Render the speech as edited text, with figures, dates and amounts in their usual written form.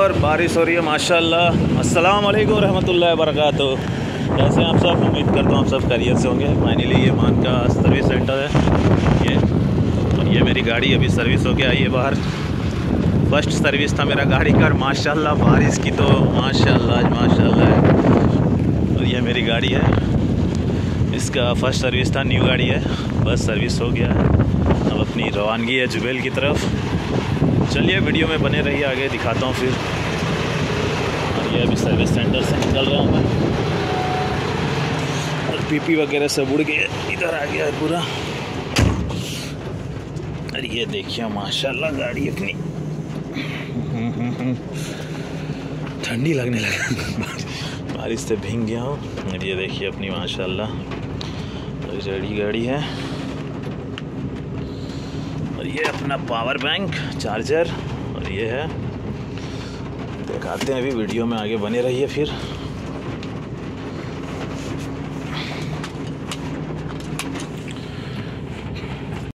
और बारिश हो रही है माशाल्लाह। अस्सलाम वालेकुम रहमतुल्लाहि व बरकातुहू। कैसे हैं आप सब? उम्मीद करता हूँ आप सब खैरियत से होंगे। फाइनली ये मान का सर्विस सेंटर है ये मेरी गाड़ी अभी सर्विस हो के आई है बाहर। फर्स्ट सर्विस था मेरा गाड़ी का, माशाल्लाह बारिश की तो माशाल्लाह है। और ये मेरी गाड़ी है, इसका फर्स्ट सर्विस था, न्यू गाड़ी है, बस सर्विस हो गया है। अब अपनी रवानगी है जुबेल की तरफ। चलिए वीडियो में बने रहिए, आगे दिखाता हूँ फिर। और ये अभी सर्विस सेंटर से निकल रहा हूँ मैं, और पीपी वगैरह सब उड़ गए, इधर आ गया है पूरा। और ये देखिए माशाल्लाह गाड़ी अपनी ठंडी लगने लगा बारिश से भीग गया हूँ। और ये देखिए अपनी माशाल्लाह रेडी गाड़ी है। और ये अपना पावर बैंक चार्जर, और ये है, दिखाते हैं अभी वीडियो में, आगे बने रहिए फिर।